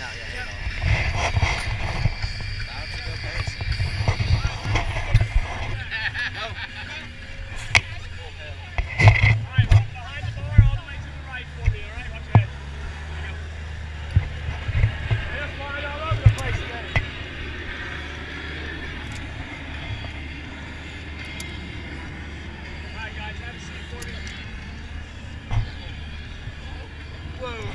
No, yeah, hit it all. About to go pace. Oh. Alright, walk behind the bar all the way to the right for me, alright? Watch your head. They're flying all over the place today. Alright guys, have a seat for me. Whoa.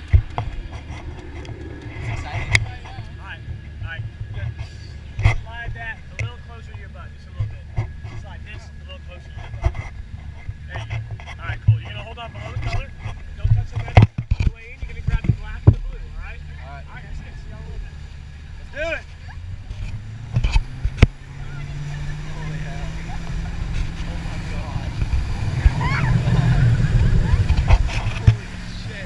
Alright, good. Slide that a little closer to your butt, just a little bit. Slide this a little closer to your butt. There you go. Alright, cool. You're going to hold on below the color. Don't touch the red. On the way in, you're going to grab the black and the blue, alright? Alright. Alright, that's it. See y'all a little bit. Let's do it. Holy hell. Oh my god. Holy shit.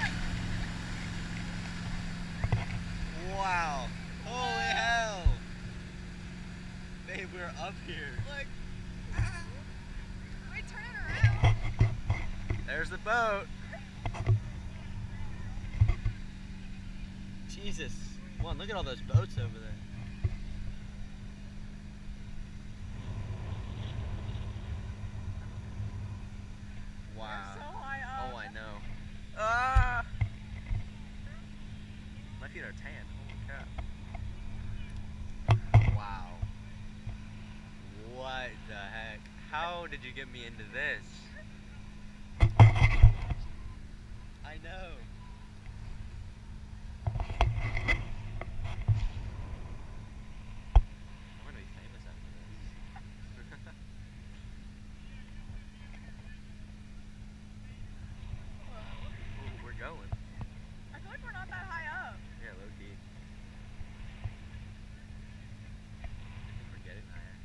Wow. Holy hell. Babe, we're up here. Look. Wait, turn it around. There's the boat. Jesus. One, look at all those boats over there. Wow. You're so high up. Oh, I know. Ah! My feet are tan. Holy crap. Wow. What the heck? How did you get me into this? I know. I'm gonna be famous after this. Ooh, we're going. I feel like we're not that high up. Yeah, low key. I think we're getting higher.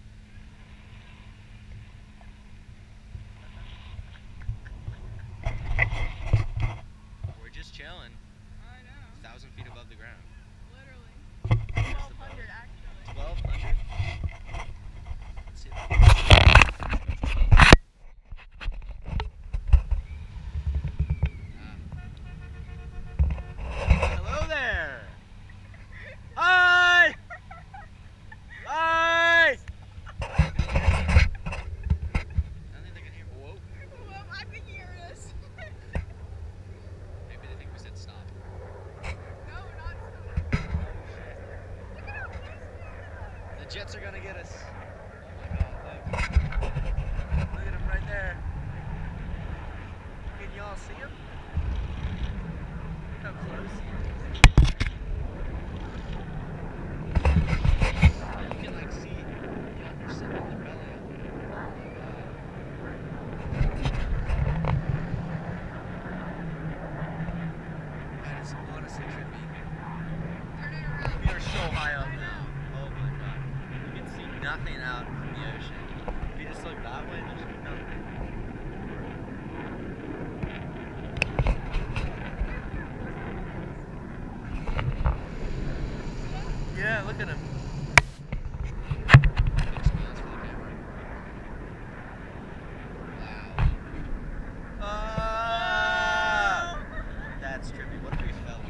We're just chilling, I know. 1,000 feet above the ground. Literally. 1,200 actually. 1,200? Let's see if hello there! Hi! Hi! I don't think they can hear me. Whoa. Whoa, I can hear us. Maybe they think we said stop. No, not so. Look at how close we are. The jets are gonna get us. Oh my god, look. Look at them right there. Can y'all see them? Look how close he is. You can like see the upper side of the belly of them. Oh my god. That is honestly trippy. Turn it around. We are so high up now. Oh my god. You can see nothing out from the ocean. If you just look that way, there's nothing. Yeah, look at him. Wow. Ah! That's trippy. What if we fell?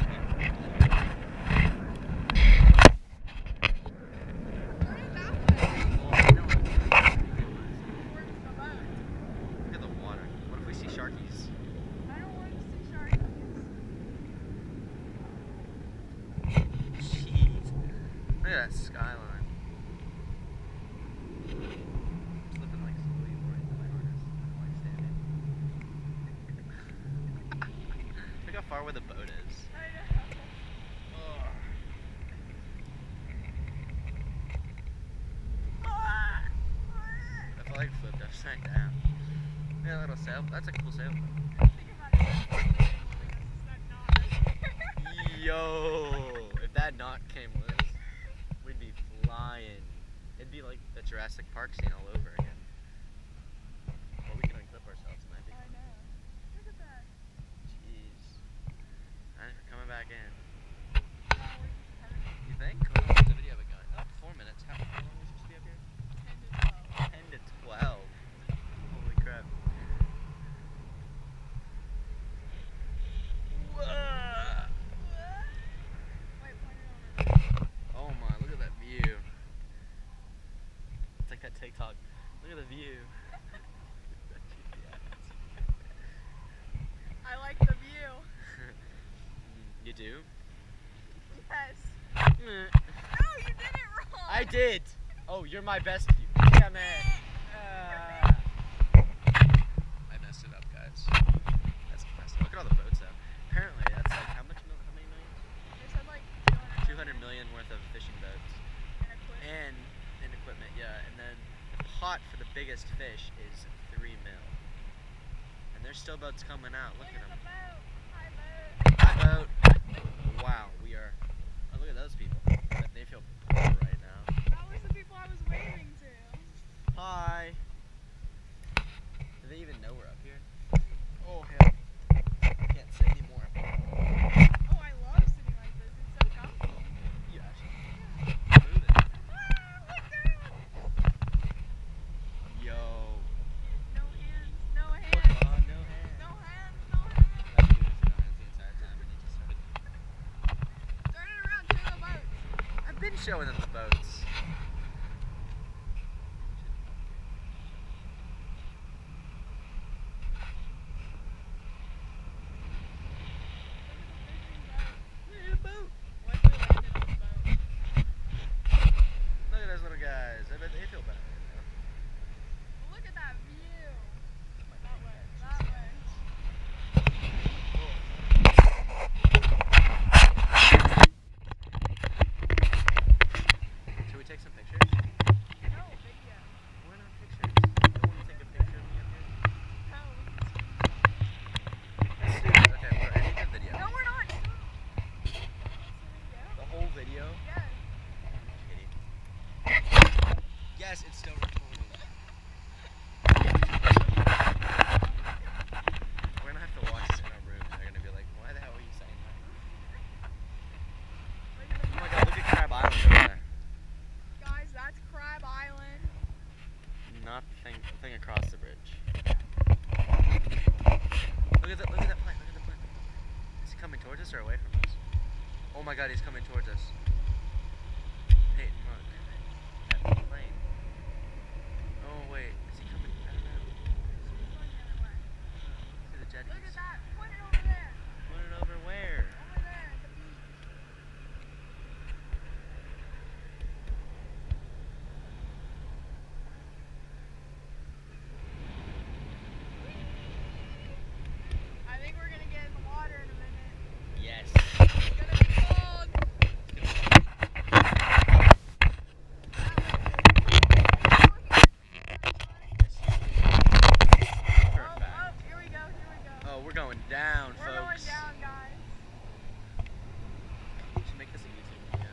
Turn it that way. Well, I know it's ridiculous. Towards the boat. Look at the water. What if we see sharkies? I don't want to see sharks. Jeez. Look at that skyline. Slipping like slowly according to my harness. I'm like standing. Look how far away the boat is. I know. Ugh. I feel like flipped upside down. Yeah, a little sail. That's a cool sailboat. Think about it. That knot. Yo, if that knot came loose, we'd be flying. It'd be like the Jurassic Park scene all over again. Or we can unclip ourselves and that'd be I fun. know. Look at that. Jeez. Alright, we're coming back in. Oh, we're just partying. You think? What's the video of it going? Oh, 4 minutes. How long are we supposed to be up here? 10 to 12. 10 to 12. Holy crap. Whoa. TikTok. Look at the view. I like the view. You do? Yes. Mm. No, you did it wrong. I did. Oh, you're my best view. Damn it. I messed it up, guys. That's messed up. Look at all the boats though. Apparently, that's like how many million? They said like 200 million worth of fishing boats and equipment. Yeah, and then the pot for the biggest fish is 3 mil. And there's still boats coming out. Look at them. Hi, boat. Wow, we are. Oh, look at those people. They feel poor right now. That was the people I was waving to. Hi. Do they even know we're up here? Oh hell. Can't sit anymore. Oh, I love sitting like this. It's so comfy. You actually move it. Look down. Yo. No hands. No Look, hands. no hands. No hands. No hands. I've been doing no hands the entire time. I need to start it. Turn it around. Show the boat. I've been showing them the boats. Look at the boat. What if we landed on the boat? Look at those little guys. I bet they feel better. Look at that view. That way. That way. Should we take some pictures? No, video. Why not pictures? You don't want to take a picture of me up here? No. Let's do it. Okay, we're ending the video. No, we're not. The whole video? Yes. Kidding. Yes, it's still recording. We're gonna have to watch this in our room and they're gonna be like, why the hell are you saying that? Oh my god, look at Crab Island over there. Guys, that's Crab Island. Not the thing across the bridge. Look at that plane, look at the plane. Is he coming towards us or away from us? Oh my god, he's coming towards us. Peyton, look. That plane. Oh wait, is he coming? I don't know. See the jetties. Look at that. Point it over there. Put it over where? Over there at the beach. I think we're gonna get in the water in a minute. Yes. It's gonna be cold. Oh, here we go, here we go. Oh, we're going down, We're going folks. down, guys. We should make this a YouTube video.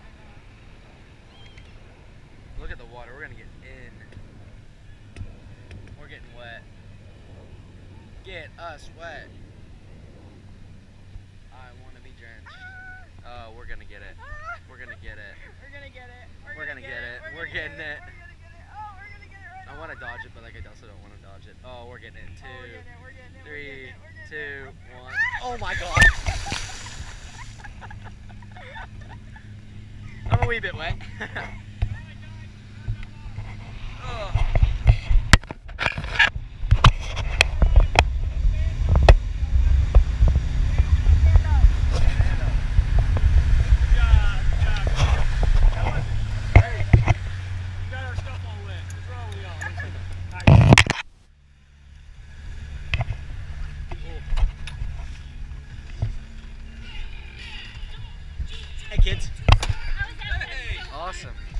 Look at the water. We're gonna get in. We're getting wet. Get us wet. I want to be drenched. Oh, we're gonna get it. We're gonna get it. We're gonna get it. We're gonna get it. We're getting it. We're gonna get it. Oh, we're gonna get it right I now. want to dodge it, but like I also don't want to dodge it. Oh, we're getting it. Oh, we're getting it. We're getting it. 3, We're getting 2, it. 1. Oh my god. I'm a wee bit wet. Ugh. Hey kids. Awesome.